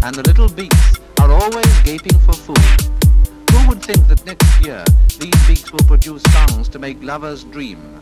and the little beaks are always gaping for food. Who would think that next year these beaks will produce songs to make lovers dream?